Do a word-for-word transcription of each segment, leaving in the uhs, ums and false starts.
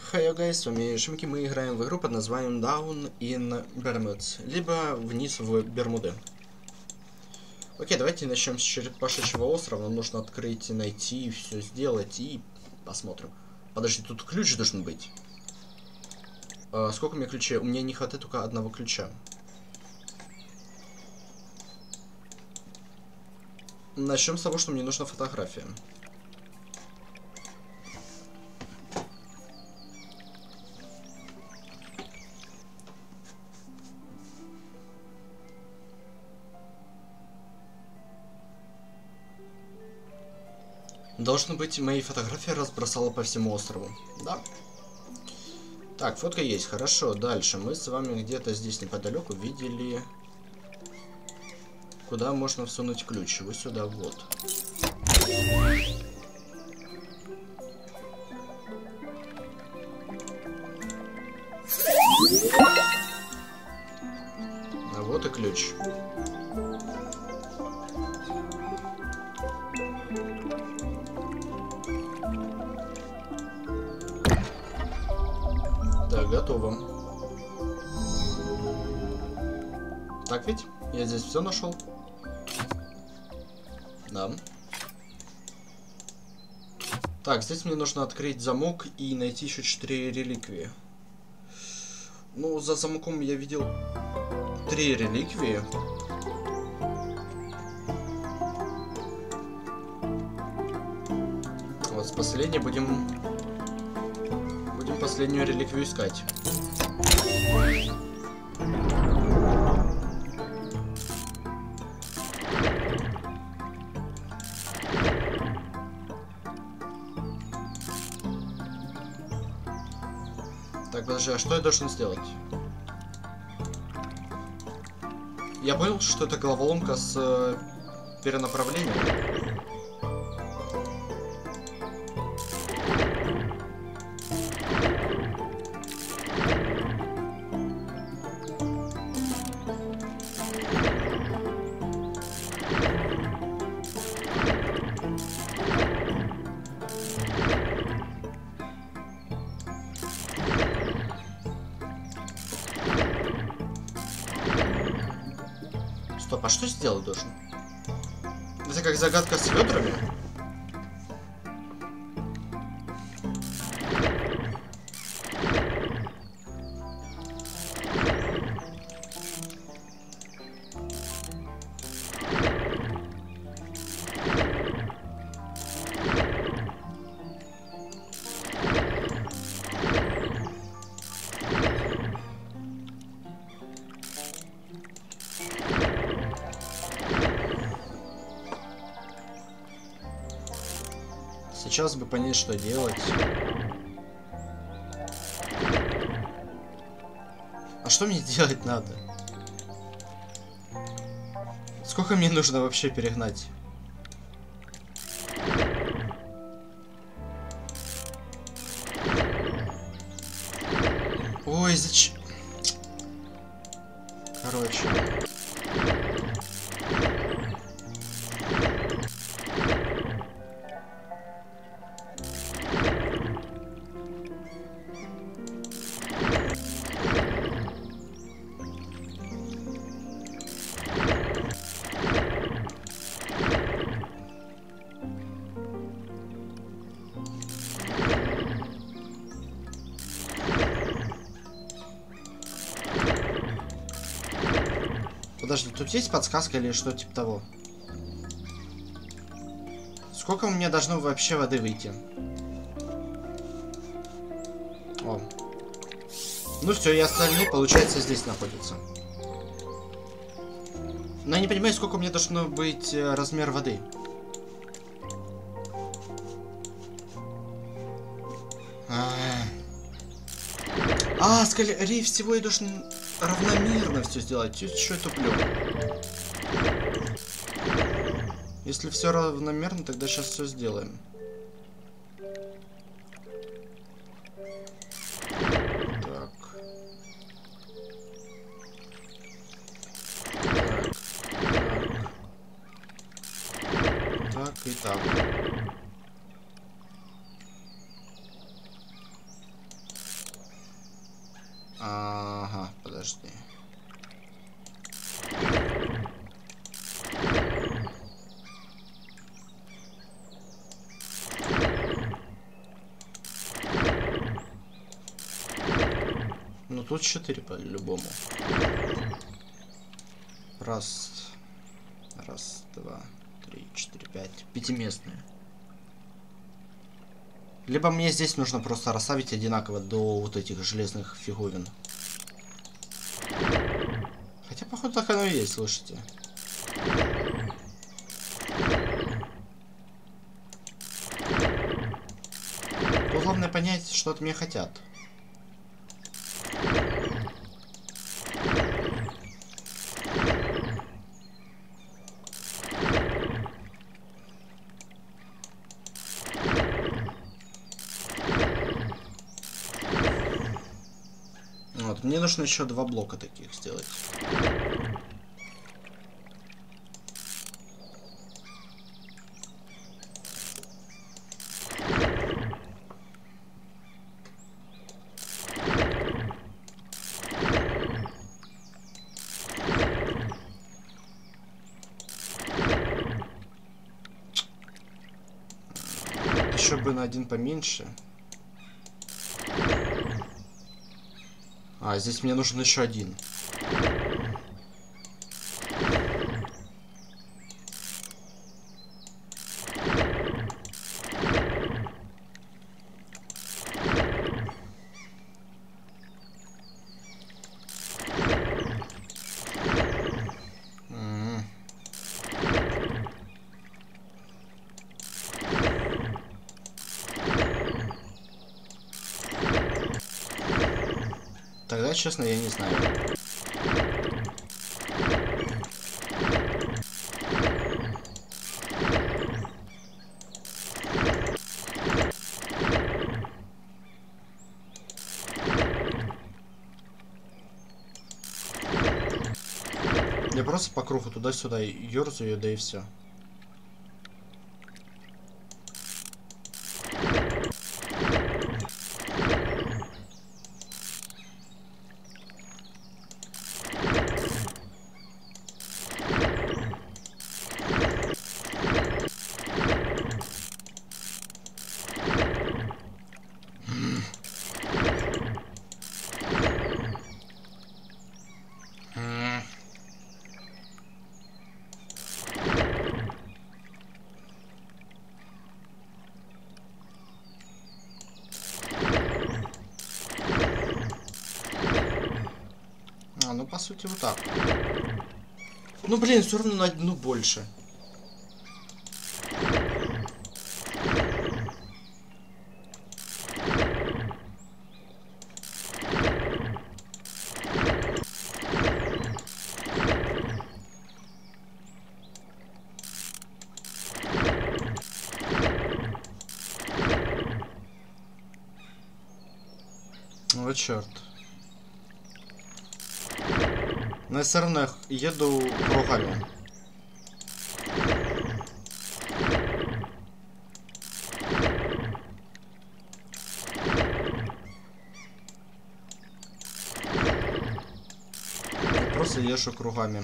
Hi guys, с вами Шимки, мы играем в игру под названием Down in Bermuds, либо вниз в Бермуды. Окей, давайте начнем с черепашьего острова, нам нужно открыть, найти, все сделать и посмотрим. Подожди, тут ключ должен быть. А, сколько у меня ключей? У меня не хватает только одного ключа. Начнем с того, что мне нужна фотография. Должно быть, мои фотографии разбросала по всему острову. Да. Так, фотка есть, хорошо. Дальше мы с вами где-то здесь неподалеку видели, куда можно всунуть ключ. Вот сюда, вот. А вот и ключ. Да, готово. Так ведь? Я здесь все нашел. Да. Так, здесь мне нужно открыть замок и найти еще четыре реликвии. Ну, за замком я видел три реликвии. Вот с последней будем... Будем последнюю реликвию искать. Так, подожди, а что я должен сделать? Я понял, что это головоломка с э, перенаправлением. Стоп, а что сделать должен? Это как загадка с ведрами? Сейчас бы понять, что делать. А что мне делать надо? Сколько мне нужно вообще перегнать? Ой, зачем? Короче. Подожди, тут есть подсказка или что типа того? Сколько у меня должно вообще воды выйти? О. Ну все, и остальные, получается, здесь находятся. Но я не понимаю, сколько у меня должно быть э, размер воды. А, скорее всего, я должен равномерно все сделать. Что я туплю? Если все равномерно, тогда сейчас все сделаем. Так. Так. Так и так. тут четыре по-любому. Раз. Раз, два, три, четыре, пять. Пятиместные. Либо мне здесь нужно просто расставить одинаково до вот этих железных фиговин. Хотя, походу, так оно и есть, слушайте. Тут главное понять, что от меня хотят. Вот, мне нужно еще два блока таких сделать. Еще бы на один поменьше. А, здесь мне нужен еще один. М-м. Тогда, честно, я не знаю. Я просто по кругу туда-сюда ёрзаю, да и все. А, ну по сути вот так. Ну блин, все равно на одну больше. Вот черт. Но я все равно еду кругами. Я просто езжу кругами.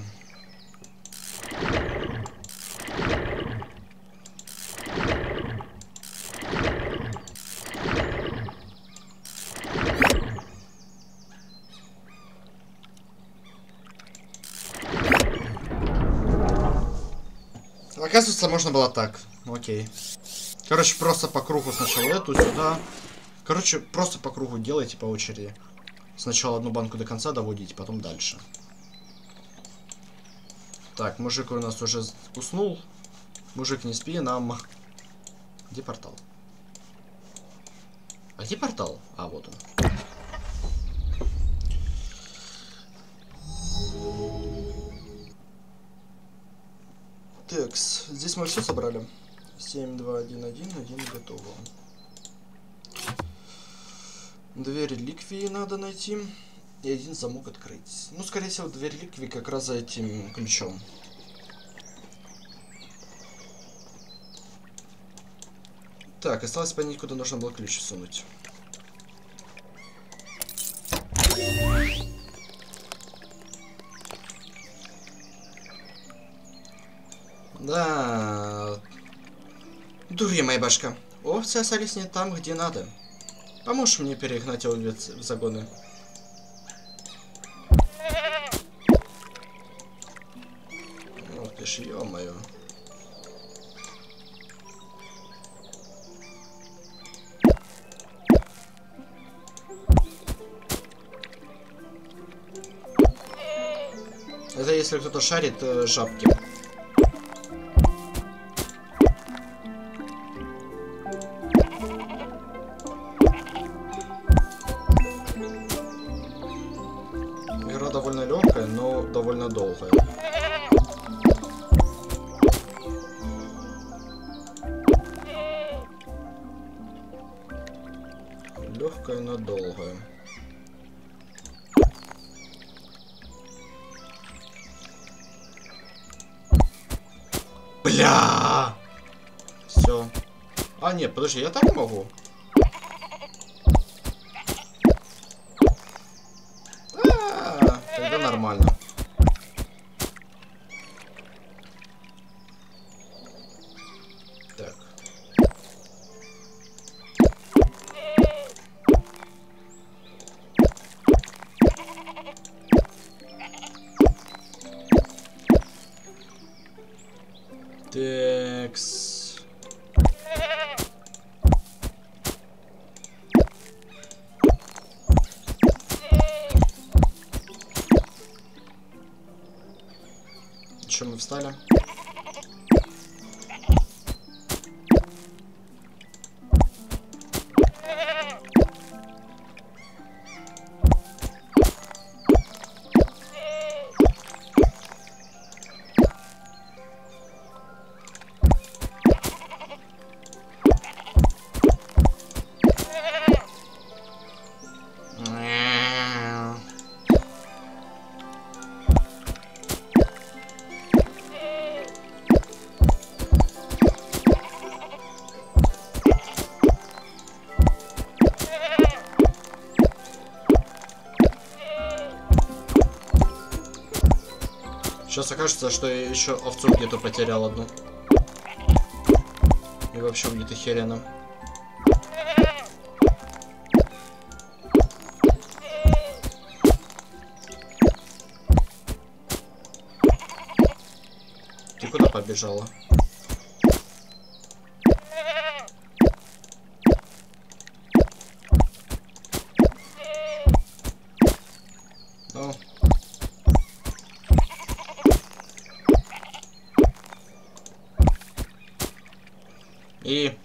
Оказывается, можно было так. Окей. Короче, просто по кругу сначала эту, сюда. Короче, просто по кругу делайте по очереди. Сначала одну банку до конца доводите, потом дальше. Так, мужик у нас уже уснул. Мужик, не спи, нам... Где портал? А где портал? А, вот он. Текс. Здесь мы все собрали. семь, два, один, один, один готово. Дверь реликвии надо найти. И один замок открыть. Ну, скорее всего, дверь реликвии как раз за этим ключом. Так, осталось понять, куда нужно было ключ сунуть. Да. Дурья моя башка. Овцы остались не там, где надо. Поможешь мне перегнать овец в загоны? делаешь, ё-моё. Это если кто-то шарит э, жабки. Игра довольно легкая, но довольно долгая. Легкая, но долгая. Бля! Все. А, нет, подожди, я так могу? А, тогда нормально. Так. Текс. Че мы встали? Сейчас окажется, что я еще овцу где-то потерял одну. И вообще где-то херена. Ты куда побежала? Ну. И...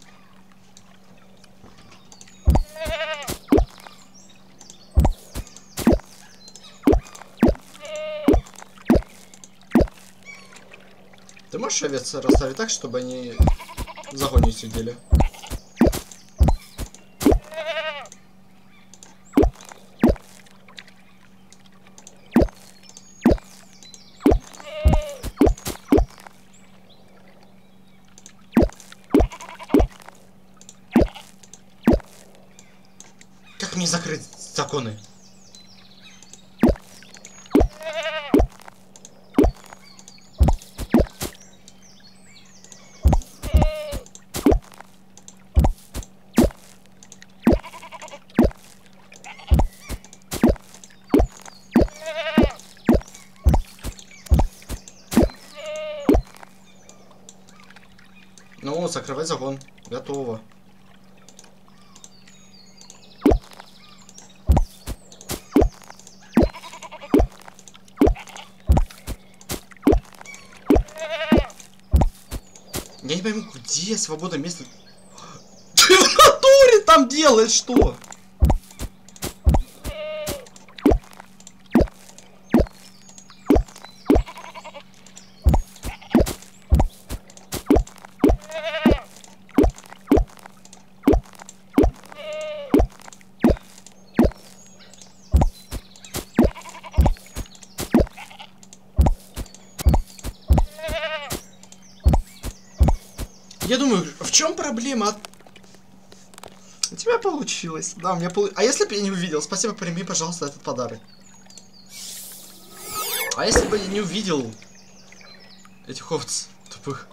Ты можешь овец расставить так, чтобы они в загоне сидели? Как мне закрыть законы? Ну, закрывай загон. Готово. Я не пойму, где свободное место? Ты в натуре там делаешь что? Я думаю, в чем проблема? У тебя получилось. Да, у меня получилось. А если бы я не увидел? Спасибо, прими, пожалуйста, этот подарок. А если бы я не увидел этих овц тупых?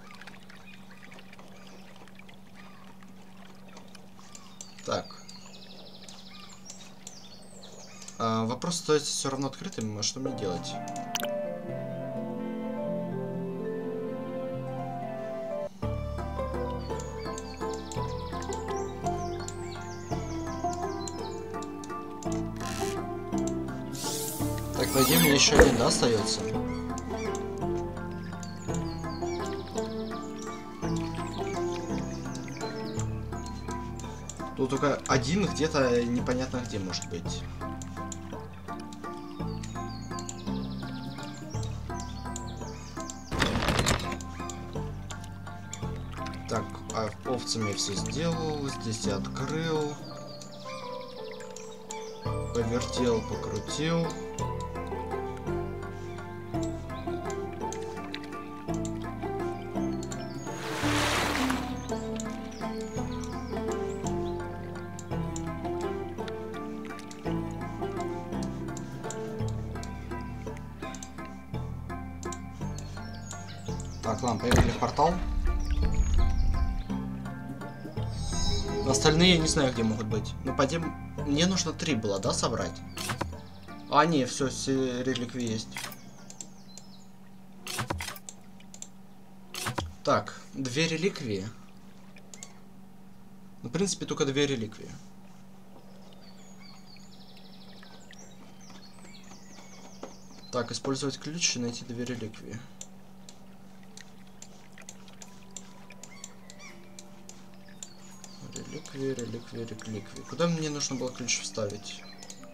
Так. А, вопрос остается все равно открытым. А что мне делать? По идее, мне еще один, да, остается? Тут только один где-то непонятно где может быть. Так, а овцами я все сделал. Здесь я открыл. Повертел, покрутил. Так, ладно, поехали в портал. Остальные я не знаю, где могут быть. Ну, пойдем. Мне нужно три было, да, собрать? А, не, все, все реликвии есть. Так, две реликвии. Ну, в принципе, только две реликвии. Так, использовать ключ и найти две реликвии. Реликвии, реликвии, реликвии. Куда мне нужно было ключ вставить?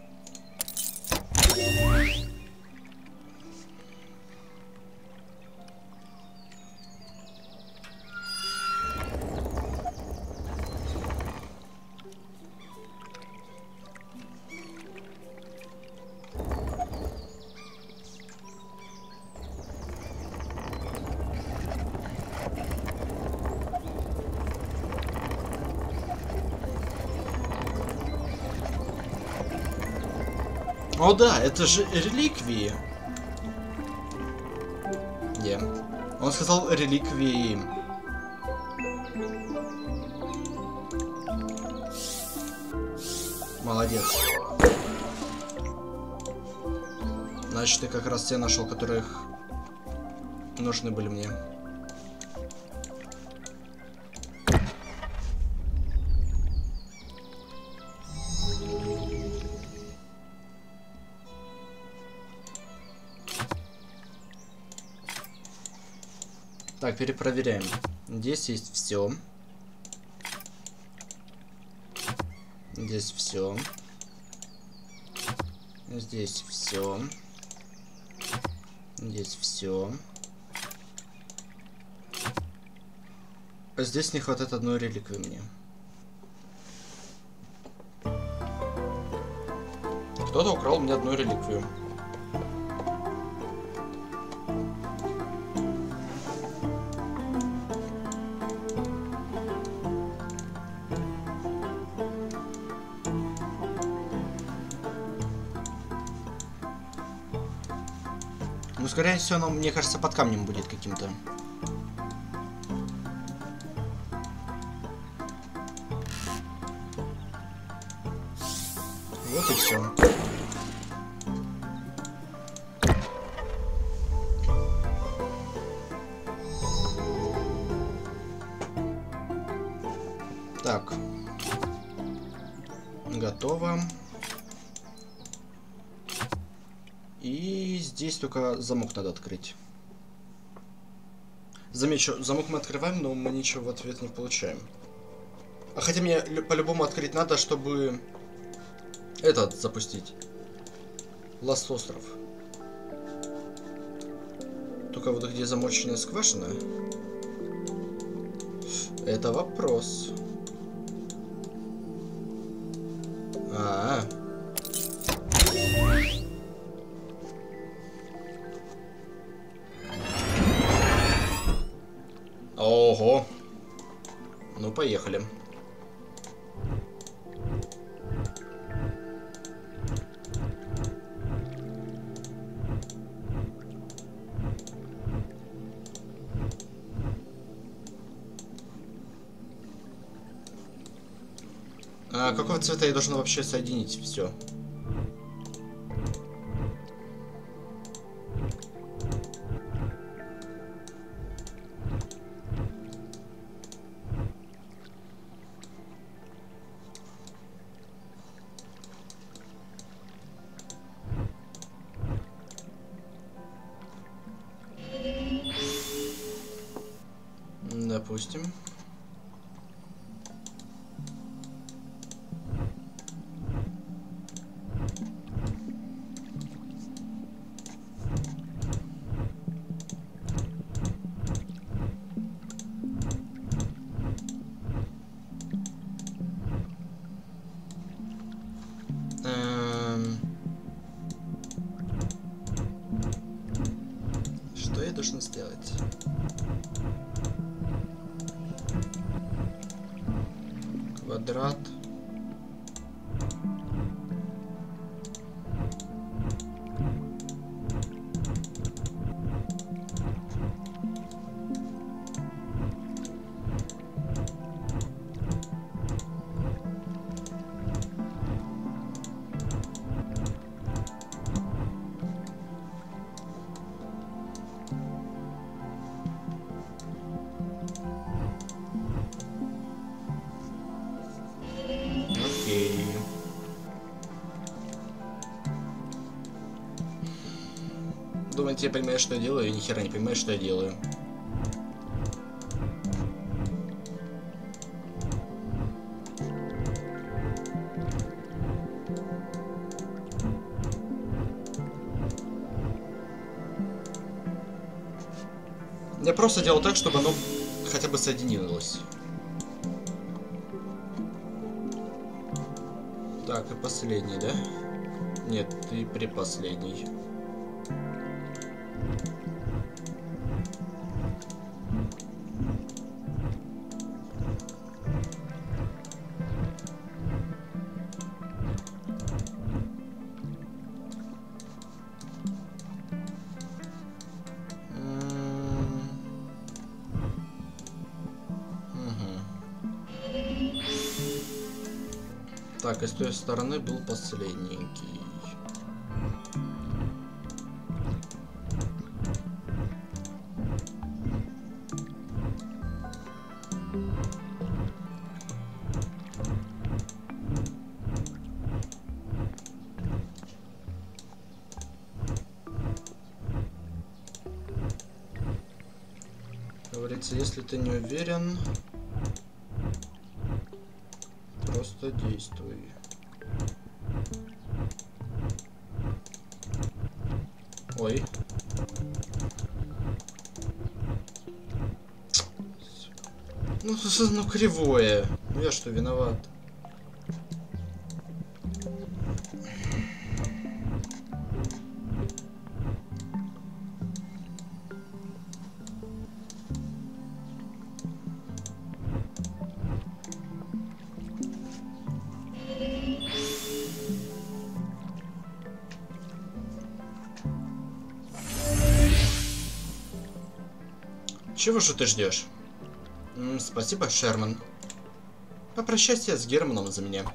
О да, это же реликвии. Не. Yeah. Он сказал реликвии. Молодец. Значит, ты как раз те нашел, которых нужны были мне. Так, перепроверяем. Здесь есть все. Здесь все. Здесь все. Здесь все. Здесь не хватает одной реликвии мне. Кто-то украл у меня одну реликвию. Ну, скорее всего, оно, мне кажется, под камнем будет каким-то. Вот и все. Так. Готово. И здесь только замок надо открыть. Замечу, замок мы открываем, но мы ничего в ответ не получаем. А хотя мне по-любому открыть надо, чтобы этот запустить. Ласт остров. Только вот где замоченная скважина, это вопрос. А, -а, -а. Ого. Ну, поехали. А какого цвета я должен вообще соединить все? Допустим. Эм... Что я должен сделать? Квадрат. Окей. Думаете, я понимаю, что я делаю? Я ни хера не понимаю, что я делаю. Я просто делал так, чтобы оно хотя бы соединилось. Так, и последний, да? Нет, ты предпоследний. Так, и с той стороны был последненький. Говорится, если ты не уверен, просто действуй. Ой. Ну, ну кривое. Ну я что, виноват? Чего же ты ждешь? М, спасибо, Шерман. Попрощайся с Германом за меня.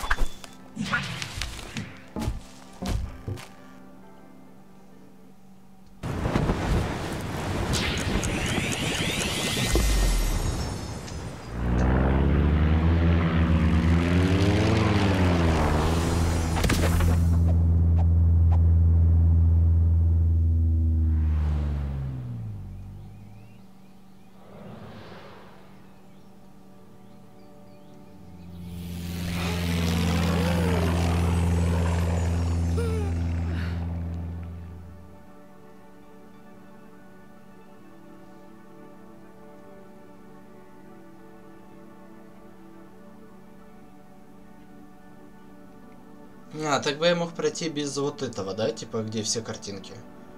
А, так бы я мог пройти без вот этого, да? Типа, где все картинки.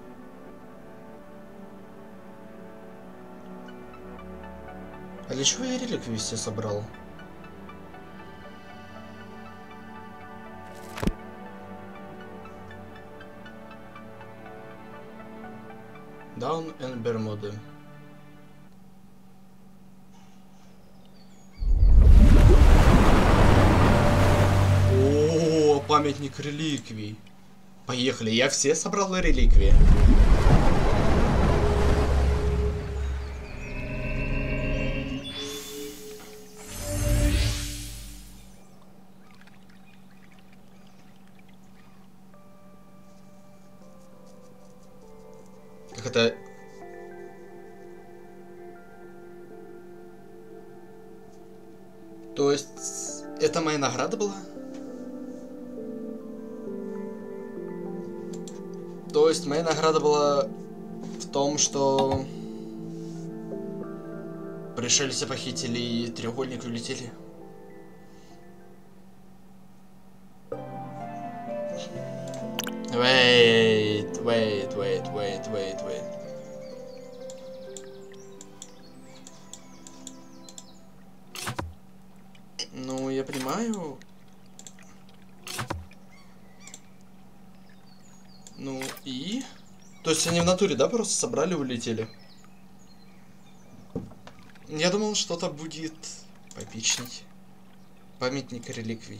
А для чего я реликвии все собрал? Даун и Бермуды. О, памятник реликвий. Поехали, я все собрал реликвии. Как это... То есть, это моя награда была? То есть, моя награда была в том, что пришельцы похитили и треугольник улетели. Wait, wait, wait, wait, wait, wait. Ну, я понимаю. Ну и? То есть они в натуре, да, просто собрали и улетели? Я думал, что-то будет поэпичней. Памятник реликвий.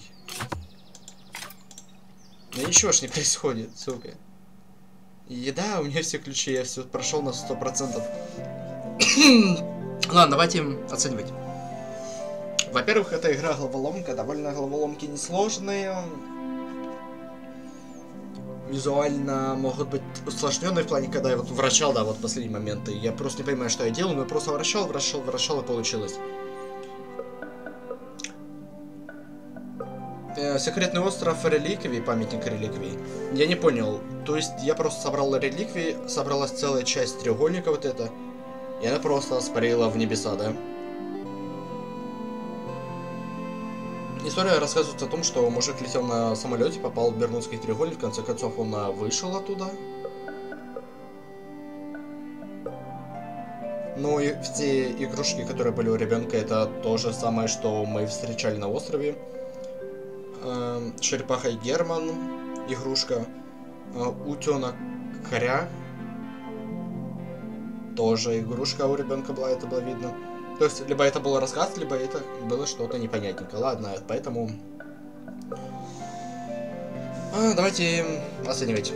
Но ничего ж не происходит, сука. И да, у меня все ключи, я все прошел на сто процентов. Ладно, давайте оценивать. Во-первых, эта игра головоломка, довольно головоломки несложные. Визуально могут быть усложненные в плане, когда я вот вращал, да, вот последние моменты. Я просто не понимаю, что я делаю, но я просто вращал, вращал, вращал, и получилось. Э, секретный остров реликвий, памятник реликвий. Я не понял. То есть я просто собрал реликвии, собралась целая часть треугольника вот это, и она просто спарила в небеса, да? История рассказывает о том, что мужик летел на самолете, попал в Бермудский треугольник, в конце концов он вышел оттуда. Ну и все игрушки, которые были у ребенка, это то же самое, что мы встречали на острове. Э, черепаха Герман, игрушка. Э, утенок Кря. Тоже игрушка у ребенка была, это было видно. То есть, либо это был рассказ, либо это было что-то непонятненько. Ладно, поэтому... А, давайте оценивать.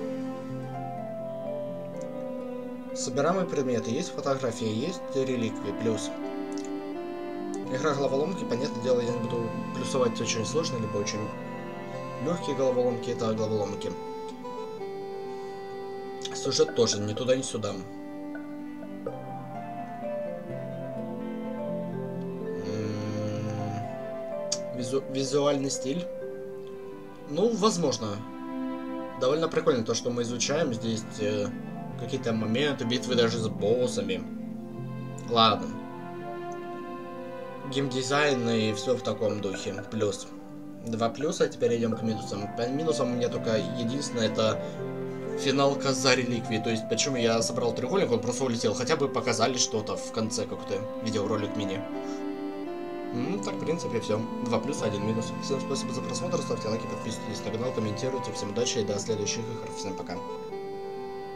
Собираемые предметы. Есть фотографии, есть реликвии. Плюс. Игра головоломки, понятное дело, я не буду плюсовать очень сложно, либо очень легкие головоломки. Это головоломки. Сюжет тоже ни туда, ни сюда. Визу визуальный стиль. Ну, возможно. Довольно прикольно то, что мы изучаем здесь э, какие-то моменты, битвы даже с боссами. Ладно. Геймдизайн и все в таком духе. Плюс. Два плюса, теперь идем к минусам. По минусам у меня только единственное, это финалка за реликвии. То есть, почему я собрал треугольник, он просто улетел. Хотя бы показали что-то в конце, какой-то видеоролик мини. Ну, так, в принципе, все. Два плюса, один минус. Всем спасибо за просмотр, ставьте лайки, подписывайтесь на канал, комментируйте. Всем удачи и до следующих игр. Всем пока.